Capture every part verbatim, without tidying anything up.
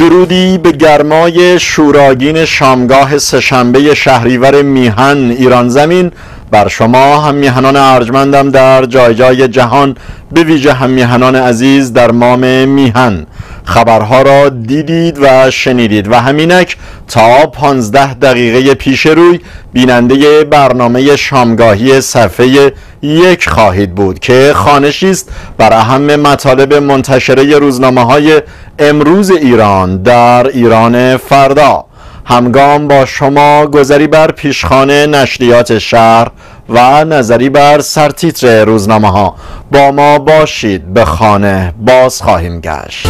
درودی به گرمای شوراگین شامگاه سه‌شنبه شهریور میهن ایران زمین بر شما هم میهنان ارجمندم در جای جای جهان، به ویژه هم میهنان عزیز در مام میهن. خبرها را دیدید و شنیدید و همینک تا پانزده دقیقه پیش روی بیننده برنامه شامگاهی صفحه یک خواهید بود که خوانشی است بر اهم مطالب منتشره روزنامه‌های امروز ایران در ایران فردا. همگام با شما گذری بر پیشخوان نشریات شهر و نظری بر سرتیتر روزنامه ها. با ما باشید، به خانه باز خواهیم گشت.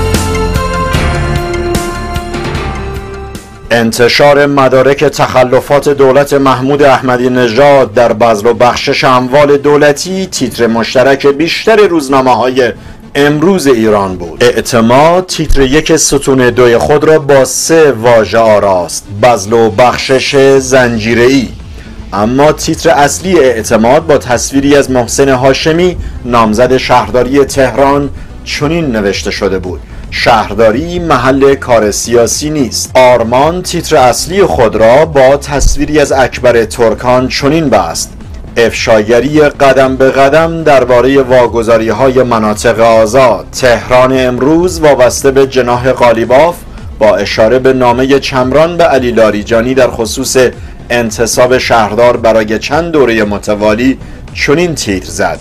انتشار مدارک تخلفات دولت محمود احمدی نژاد در بذل و بخشش اموال دولتی تیتر مشترک بیشتر روزنامه‌های امروز ایران بود. اعتماد تیتر یک ستون دوی خود را با سه واژه آراست: بذل و بخشش زنجیره‌ای. اما تیتر اصلی اعتماد با تصویری از محسن هاشمی نامزد شهرداری تهران چنین نوشته شده بود: شهرداری محل کار سیاسی نیست. آرمان تیتر اصلی خود را با تصویری از اکبر ترکان چنین بست: افشاگری قدم به قدم درباره واگذاری‌های مناطق آزاد. تهران امروز وابسته به جناح قالیباف با اشاره به نامه چمران به علی لاریجانی در خصوص انتصاب شهردار برای چند دوره متوالی چنین تیتر زد: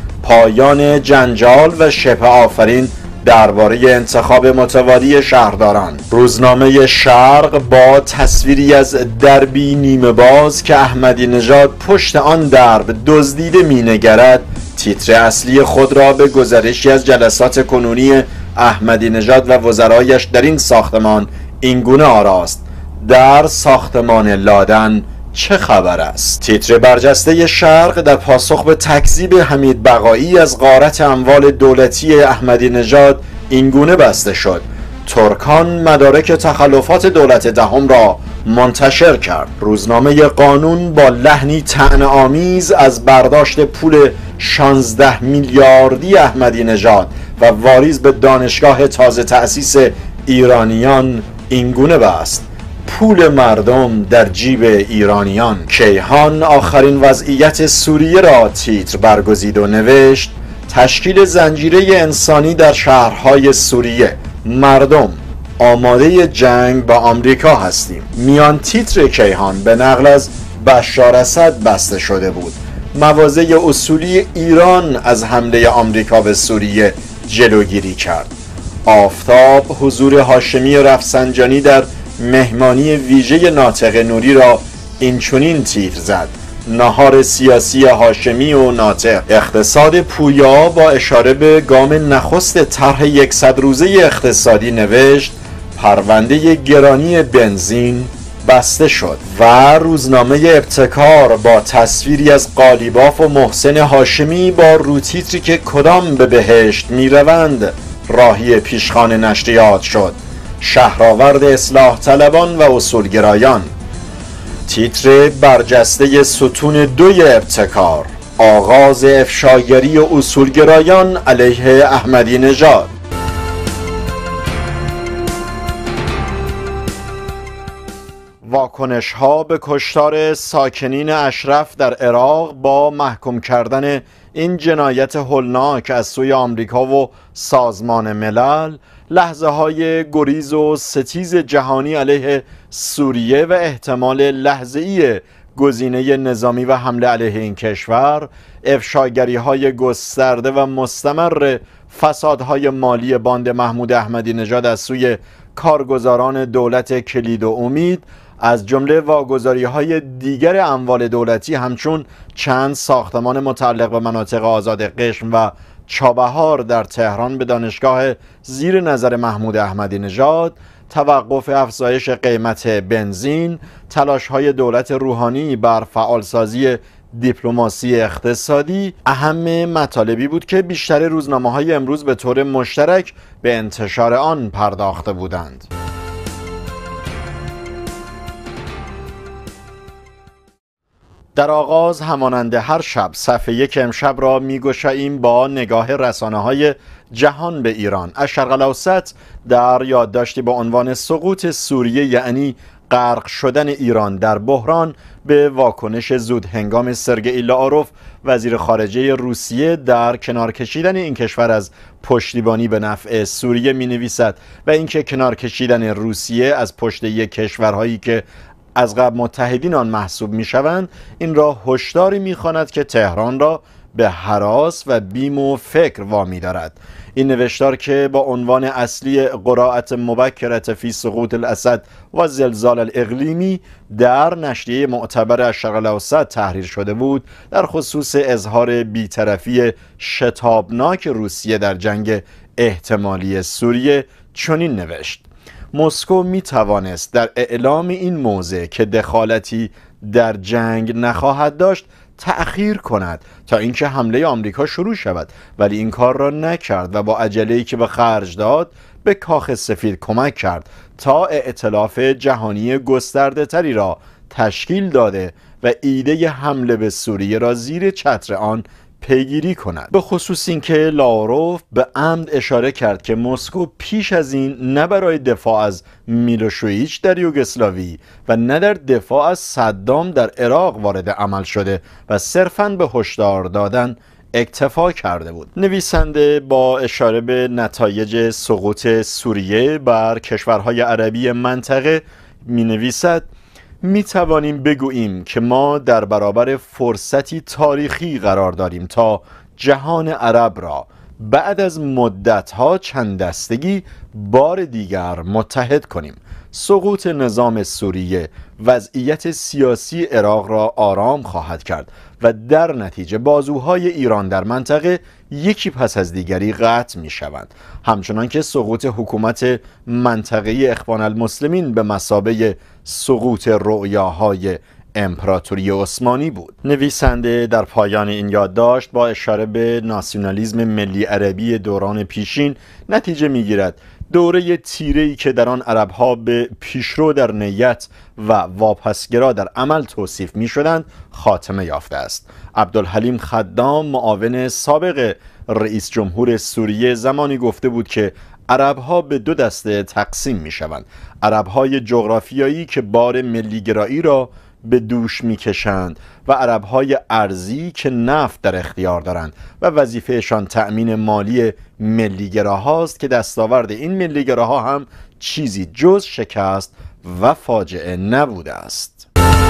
پایان جنجال و شبه آفرین درباره انتخاب متوالی شهرداران. روزنامه شرق با تصویری از دربی نیمه باز که احمدی نژاد پشت آن درب دزدیده مینگرد تیتر اصلی خود را به گزارشی از جلسات کنونی احمدی نژاد و وزرایش در این ساختمان اینگونه آراست: در ساختمان لادن چه خبر است؟ تیتر برجسته شرق در پاسخ به تکذیب حمید بقایی از غارت اموال دولتی احمدی نژاد اینگونه بسته شد: ترکان مدارک تخلفات دولت دهم را منتشر کرد. روزنامه قانون با لحنی طعنه‌آمیز از برداشت پول شانزده میلیاردی احمدی نژاد و واریز به دانشگاه تازه تأسیس ایرانیان اینگونه بست: پول مردم در جیب ایرانیان. کیهان آخرین وضعیت سوریه را تیتر برگزید و نوشت: تشکیل زنجیره انسانی در شهرهای سوریه. مردم آماده جنگ با آمریکا هستیم. میان تیتر کیهان به نقل از بشار اسد بسته شده بود: مواضع اصولی ایران از حمله آمریکا به سوریه جلوگیری کرد. آفتاب حضور هاشمی رفسنجانی در مهمانی ویژه ناطق نوری را این چنین تیتر زد: نهار سیاسی هاشمی و ناطق. اقتصاد پویا با اشاره به گام نخست طرح صد روزه اقتصادی نوشت: پرونده گرانی بنزین بسته شد. و روزنامه ابتکار با تصویری از قالیباف و محسن هاشمی با روتیتری که کدام به بهشت میروند راهی پیشخوان نشریات شد: شهرآورد اصلاح طلبان و اصولگرایان. تیتر برجسته ستون دوی ابتکار: آغاز افشاگری و اصولگرایان علیه احمدی نژاد. واکنش ها به کشتار ساکنین اشرف در عراق با محکوم کردن این جنایت هولناک از سوی آمریکا و سازمان ملل، لحظه های گریز و ستیز جهانی علیه سوریه و احتمال لحظه‌ای گزینه نظامی و حمله علیه این کشور، افشاگری های گسترده و مستمر فسادهای مالی باند محمود احمدی نژاد از سوی کارگزاران دولت کلید و امید، از جمله واگذاری‌های دیگر اموال دولتی همچون چند ساختمان متعلق به مناطق آزاد قشم و چابهار در تهران به دانشگاه زیر نظر محمود احمدی نژاد، توقف افزایش قیمت بنزین، تلاش‌های دولت روحانی بر فعالسازی دیپلماسی اقتصادی اهم مطالبی بود که بیشتر روزنامه‌های امروز به طور مشترک به انتشار آن پرداخته بودند. در آغاز همانند هر شب صفحه یک امشب را می‌گشاییم با نگاه رسانه‌های جهان به ایران. از شرق الاوسط در یادداشتی با عنوان سقوط سوریه یعنی غرق شدن ایران در بحران به واکنش زود هنگام سرگئی لاروف وزیر خارجه روسیه در کنار کشیدن این کشور از پشتیبانی به نفع سوریه می نویسد و اینکه کنار کشیدن روسیه از پشت یک کشورهایی که از قبل متحدین آن محسوب می شوند این را هشداری می خواند که تهران را به هراس و بیم و فکر وامی دارد. این نوشتار که با عنوان اصلی قرائت مبکرت فی سقوط الاسد و زلزال الاقلیمی در نشریه معتبر از شرق الاوسط تحریر شده بود در خصوص اظهار بی‌طرفی شتابناک روسیه در جنگ احتمالی سوریه چنین نوشت: مسکو می توانست در اعلام این موضع که دخالتی در جنگ نخواهد داشت تأخیر کند تا اینکه حمله آمریکا شروع شود، ولی این کار را نکرد و با عجله‌ای که به خرج داد به کاخ سفید کمک کرد تا ائتلاف جهانی گسترده تری را تشکیل داده و ایده حمله به سوریه را زیر چتر آن پیگیری کند. به خصوص اینکه لاروف به عمد اشاره کرد که مسکو پیش از این نه برای دفاع از میلوشویچ در یوگسلاوی و نه در دفاع از صدام در عراق وارد عمل شده و صرفاً به هشدار دادن اکتفا کرده بود. نویسنده با اشاره به نتایج سقوط سوریه بر کشورهای عربی منطقه می نویسد: می توانیم بگوییم که ما در برابر فرصتی تاریخی قرار داریم تا جهان عرب را بعد از مدتها چند دستگی بار دیگر متحد کنیم. سقوط نظام سوریه وضعیت سیاسی عراق را آرام خواهد کرد و در نتیجه بازوهای ایران در منطقه یکی پس از دیگری قطع می شوند، همچنان که سقوط حکومت منطقه‌ای اخوان المسلمین به مثابه سقوط رؤیاهای امپراتوری عثمانی بود. نویسنده در پایان این یادداشت با اشاره به ناسیونالیسم ملی عربی دوران پیشین نتیجه میگیرد دوره تیره‌ای که در آن عرب‌ها به پیشرو در نیت و واپسگرا در عمل توصیف می‌شدند خاتمه یافته است. عبدالحلیم خدام معاون سابق رئیس جمهور سوریه زمانی گفته بود که عرب‌ها به دو دسته تقسیم می‌شوند: عرب‌های جغرافیایی که بار ملی‌گرایی را به دوش میکشند و عرب‌های ارضی که نفت در اختیار دارند و وظیفهشان تأمین مالی ملی‌گراهاست که دستاورد این ملی‌گراها هم چیزی جز شکست و فاجعه نبوده است.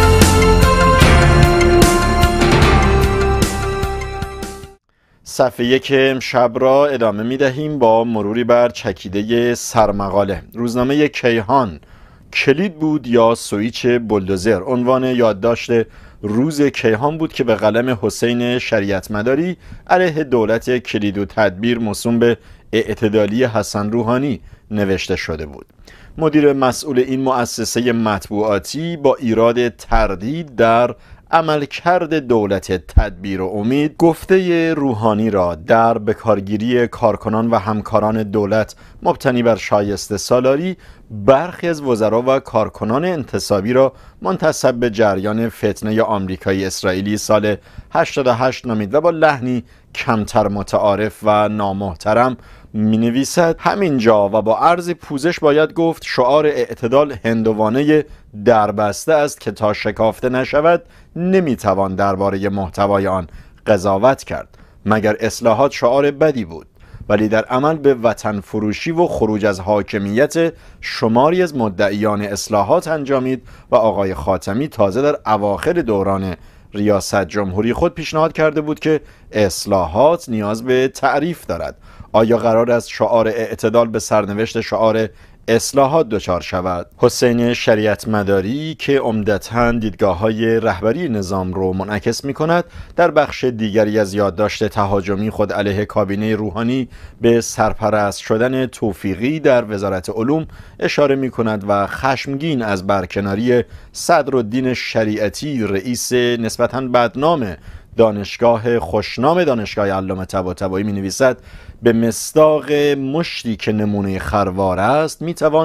صفحه یک امشب را ادامه می دهیم با مروری بر چکیده سرمقاله. روزنامه کیهان: کلید بود یا سویچ بولدوزر. عنوان یادداشت روز کیهان بود که به قلم حسین شریعت مداری علیه دولت کلید و تدبیر موسوم به اعتدالی حسن روحانی نوشته شده بود. مدیر مسئول این مؤسسه مطبوعاتی با ایراد تردید در عملکرد دولت تدبیر و امید گفته روحانی را در بکارگیری کارکنان و همکاران دولت مبتنی بر شایسته سالاری برخی از وزرا و کارکنان انتصابی را منتسب به جریان فتنه آمریکایی اسرائیلی سال هشتاد و هشت نامید و با لحنی کمتر متعارف و نامحترم می نویسد: همینجا و با عرض پوزش باید گفت شعار اعتدال هندوانه دربسته است که تا شکافته نشود نمیتوان درباره محتوای آن قضاوت کرد. مگر اصلاحات شعار بدی بود؟ ولی در عمل به وطن فروشی و خروج از حاکمیت شماری از مدعیان اصلاحات انجامید و آقای خاتمی تازه در اواخر دوران ریاست جمهوری خود پیشنهاد کرده بود که اصلاحات نیاز به تعریف دارد. آیا قرار است شعار اعتدال به سرنوشت شعار اصلاحات دچار شود؟ حسین شریعت مداری که عمدتاً دیدگاه‌های رهبری نظام رو منعکس می‌کند در بخش دیگری از یادداشت تهاجمی خود علیه کابینه روحانی به سرپرست شدن توفیقی در وزارت علوم اشاره می‌کند و خشمگین از برکناری صدرالدین شریعتی رئیس نسبتاً بدنام دانشگاه خوشنام دانشگاه علامه طباطبایی می نویسد: به مصداق مشتی که نمونه خروار است می توان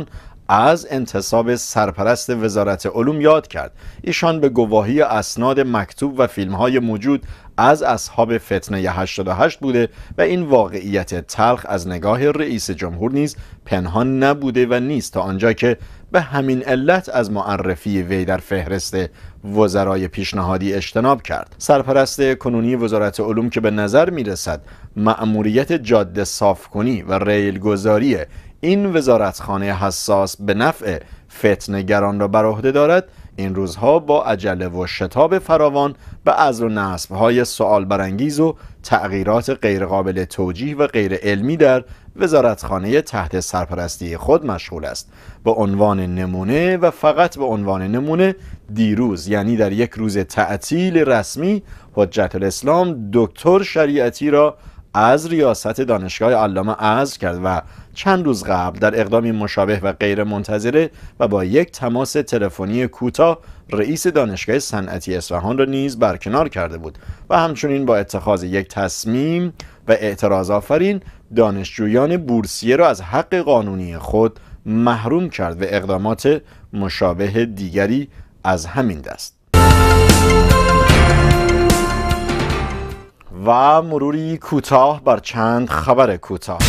از انتصاب سرپرست وزارت علوم یاد کرد. ایشان به گواهی اسناد مکتوب و فیلم‌های موجود از اصحاب فتنه هشتاد و هشت بوده و این واقعیت تلخ از نگاه رئیس جمهور نیز پنهان نبوده و نیست، تا آنجا که به همین علت از معرفی وی در فهرست وزرای پیشنهادی اجتناب کرد. سرپرست کنونی وزارت علوم که به نظر می رسد مأموریت جاده صافکنی و ریلگذاری این وزارتخانه حساس به نفع فتنه‌گران را بر عهده دارد، این روزها با عجله و شتاب فراوان به عزل و نصب‌های سؤال برانگیز و تغییرات غیرقابل توجیه و غیر علمی در وزارتخانه تحت سرپرستی خود مشغول است. به عنوان نمونه و فقط به عنوان نمونه، دیروز یعنی در یک روز تعطیل رسمی، حجت الاسلام دکتر شریعتی را از ریاست دانشگاه علامه عزل کرد و چند روز قبل در اقدامی مشابه و غیر منتظره و با یک تماس تلفنی کوتاه رئیس دانشگاه صنعتی اصفهان را نیز برکنار کرده بود و همچنین با اتخاذ یک تصمیم و اعتراض آفرین دانشجویان بورسیه را از حق قانونی خود محروم کرد و اقدامات مشابه دیگری از همین دست. و مروری کوتاه بر چند خبر کوتاه.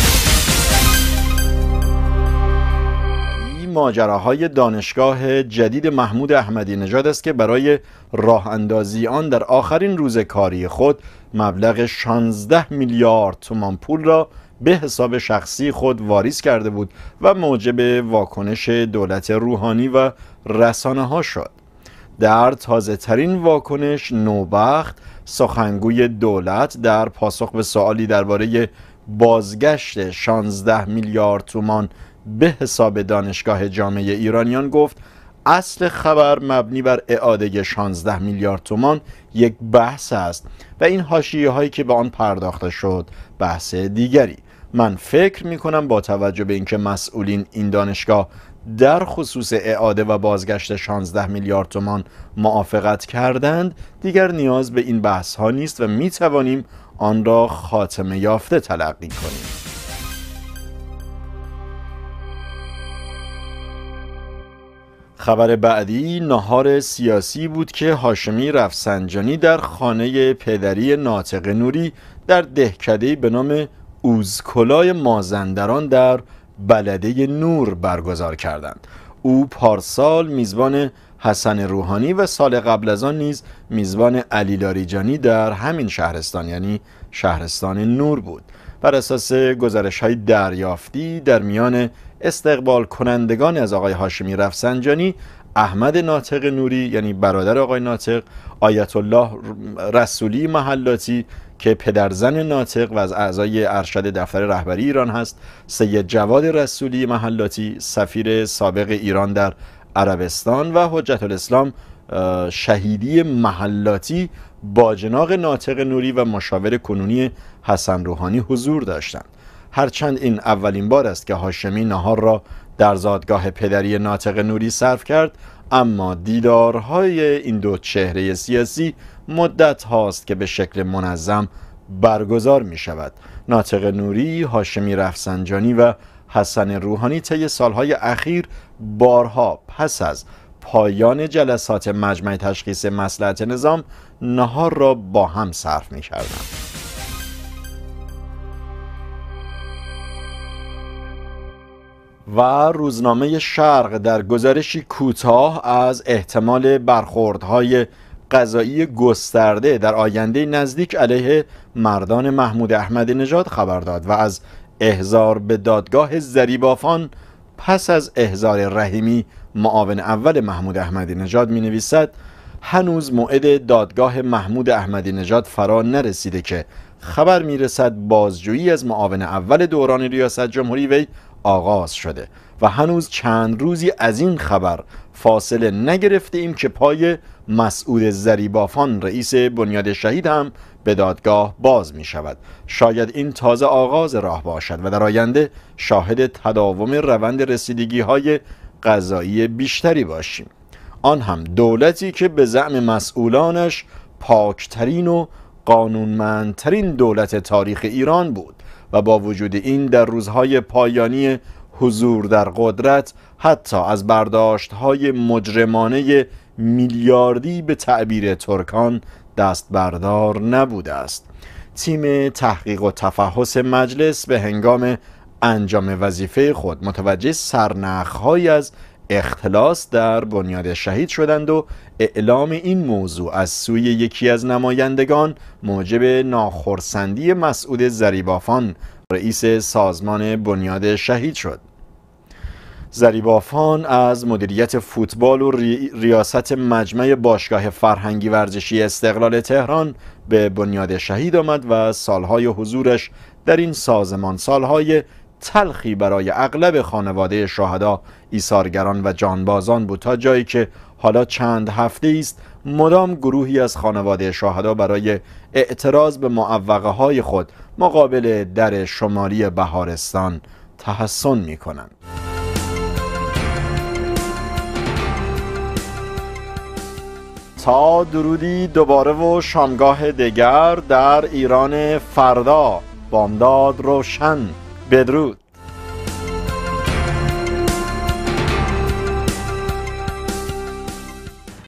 ماجراهای دانشگاه جدید محمود احمدی نژاد است که برای راه اندازی آن در آخرین روز کاری خود مبلغ شانزده میلیارد تومان پول را به حساب شخصی خود واریز کرده بود و موجب واکنش دولت روحانی و رسانه ها شد. در تازه ترین واکنش، نوبخت سخنگوی دولت در پاسخ به سوالی درباره بازگشت شانزده میلیارد تومان به حساب دانشگاه جامعه ایرانیان گفت اصل خبر مبنی بر اعاده شانزده میلیارد تومان یک بحث است و این حاشیه هایی که به آن پرداخته شد بحث دیگری. من فکر می کنم با توجه به اینکه مسئولین این دانشگاه در خصوص اعاده و بازگشت شانزده میلیارد تومان موافقت کردند، دیگر نیاز به این بحث ها نیست و می توانیم آن را خاتمه یافته تلقی کنیم. خبر بعدی ناهار سیاسی بود که هاشمی رفسنجانی در خانه پدری ناطق نوری در دهکده‌ای به نام اوزکلای مازندران در بلده نور برگزار کردند. او پارسال میزبان حسن روحانی و سال قبل از آن نیز میزبان علی لاریجانی در همین شهرستان یعنی شهرستان نور بود. بر اساس گزارش‌های دریافتی در میان استقبال کنندگان از آقای هاشمی رفسنجانی، احمد ناطق نوری یعنی برادر آقای ناطق، آیت الله رسولی محلاتی که پدرزن ناطق و از اعضای ارشد دفتر رهبری ایران هست، سید جواد رسولی محلاتی سفیر سابق ایران در عربستان و حجت الاسلام شهیدی محلاتی باجناق ناطق نوری و مشاور کنونی حسن روحانی حضور داشتند. هرچند این اولین بار است که هاشمی نهار را در زادگاه پدری ناطق نوری صرف کرد، اما دیدارهای این دو چهره سیاسی مدت هاست که به شکل منظم برگزار می شود. ناطق نوری، هاشمی رفسنجانی و حسن روحانی طی سالهای اخیر بارها پس از پایان جلسات مجمع تشخیص مصلحت نظام نهار را با هم صرف می کردند. و روزنامه شرق در گزارشی کوتاه از احتمال برخوردهای قضایی گسترده در آینده نزدیک علیه مردان محمود احمدی نژاد خبر داد و از احضار به دادگاه ضریبافان پس از احضار رحیمی معاون اول محمود احمدی نژاد می نویسد هنوز موعد دادگاه محمود احمدی نژاد فرا نرسیده که خبر می رسد بازجویی از معاون اول دوران ریاست جمهوری وی آغاز شده و هنوز چند روزی از این خبر فاصله نگرفته ایم که پای مسعود ضریبافان رئیس بنیاد شهید هم به دادگاه باز می شود. شاید این تازه آغاز راه باشد و در آینده شاهد تداوم روند رسیدگی های قضایی بیشتری باشیم. آن هم دولتی که به زعم مسئولانش پاکترین و قانونمندترین دولت تاریخ ایران بود و با وجود این در روزهای پایانی حضور در قدرت حتی از برداشت‌های مجرمانه میلیاردی به تعبیر ترکان دست بردار نبوده است. تیم تحقیق و تفحص مجلس به هنگام انجام وظیفه خود متوجه سرنخ‌هایی از اختلاس در بنیاد شهید شدند و اعلام این موضوع از سوی یکی از نمایندگان موجب ناخرسندی مسعود ضریبافان، رئیس سازمان بنیاد شهید شد. ضریبافان از مدیریت فوتبال و ریاست مجمع باشگاه فرهنگی ورزشی استقلال تهران به بنیاد شهید آمد و سالهای حضورش در این سازمان سالهای تلخی برای اغلب خانواده شهدا، ایثارگران و جانبازان بود، تا جایی که حالا چند هفته است مدام گروهی از خانواده شهدا برای اعتراض به معوقه های خود مقابل در شمالی بهارستان تحصن می کنند. تا درودی دوباره و شامگاه دیگر در ایران فردا. بامداد روشن. بدرود.